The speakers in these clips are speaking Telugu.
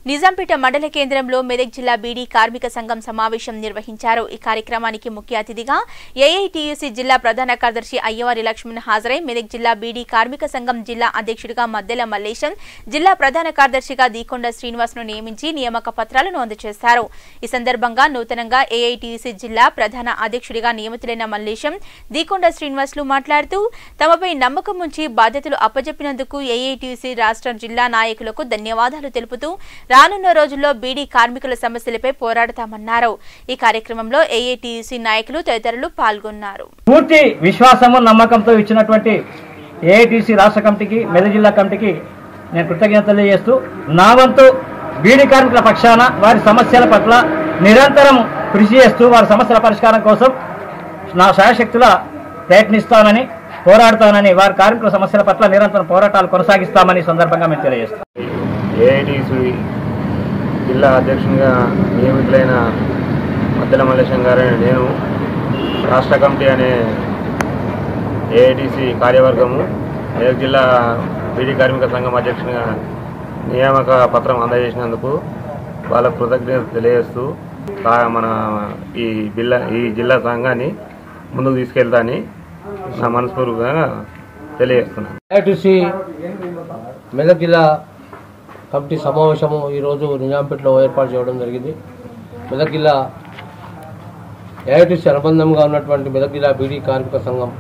నిజాంపేట మండల కేంద్రంలో మెదక్ జిల్లా బీడీ కార్మిక సంఘం సమావేశం నిర్వహించారు। ఈ కార్యక్రమానికి ముఖ్య అతిథిగా ఏఐటీయూసీ జిల్లా ప్రధాన కార్యదర్శి అయ్యవారి లక్ష్మణ్ హాజరై మెదక్ జిల్లా బీడీ కార్మిక సంఘం జిల్లా అధ్యక్షుడిగా మద్దెల మల్లేశం, జిల్లా ప్రధాన కార్యదర్శిగా దీకొండ శ్రీనివాస్ను నియమించి నియామక పత్రాలను అందజేశారు। ఈ సందర్భంగా నూతనంగా ఏఐటీయూసీ జిల్లా ప్రధాన అధ్యక్షుడిగా నియమితులైన మల్లేశం, దీకొండ శ్రీనివాస్లు మాట్లాడుతూ తమపై నమ్మకం ఉంచి బాధ్యతలు అప్పజెప్పినందుకు ఏఐటీయూసీ రాష్ట్ర జిల్లా నాయకులకు ధన్యవాదాలు తెలుపుతూ రానున్న రోజుల్లో బీడీ కార్మికుల సమస్యలపై పోరాడతామన్నారు। ఈ కార్యక్రమంలో ఏఐటీయూసీ నాయకులు తదితరులు పాల్గొన్నారు। పూర్తి విశ్వాసము నమ్మకంతో ఇచ్చినటువంటి ఏఐటీయూసీ రాష్ట్ర కమిటీకి మెదక్ జిల్లా కమిటీకి నేను కృతజ్ఞతలు తెలియజేస్తూ నా వంతు బీడీ కార్మికుల పక్షాన వారి సమస్యల పట్ల నిరంతరం కృషి చేస్తూ వారి సమస్యల పరిష్కారం కోసం నా శాయశక్తుల ప్రయత్నిస్తానని పోరాడుతానని వారి కార్మికుల సమస్యల పట్ల నిరంతరం పోరాటాలు కొనసాగిస్తామని సందర్భంగా మేము తెలియజేస్తాం। ఏఐటీయూసీ జిల్లా అధ్యక్షునిగా నియమితులైన మద్దెల మల్లేశం గారని నేను రాష్ట్ర కమిటీ అనే ఏఐటీసీ కార్యవర్గము మెదక్ జిల్లా బీడీ కార్మిక సంఘం అధ్యక్షునిగా నియామక పత్రం అందజేసినందుకు వాళ్ళకు కృతజ్ఞత తెలియజేస్తూ మన ఈ జిల్లా సంఘాన్ని ముందుకు తీసుకెళ్తానని నా మనస్ఫూర్తిగా తెలియజేస్తున్నాను। ఏఐటీయూసీ మెదక్ జిల్లా కమిటీ సమావేశము ఈరోజు నిజాంపేటలో ఏర్పాటు చేయడం జరిగింది। మెదక్ జిల్లా ఏఐటీయూసీ అనుబంధంగా ఉన్నటువంటి మెదక్ జిల్లా బీడీ కార్మిక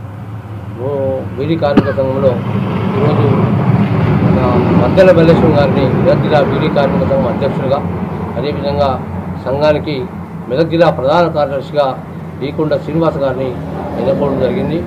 సంఘంలో ఈరోజు మద్దెల మల్లేశం గారిని మెదక్ జిల్లా బీడీ కార్మిక సంఘం అధ్యక్షుడిగా, అదేవిధంగా సంఘానికి మెదక్ జిల్లా ప్రధాన కార్యదర్శిగా దీకొండ శ్రీనివాస్ గారిని ఎన్నుకోవడం జరిగింది।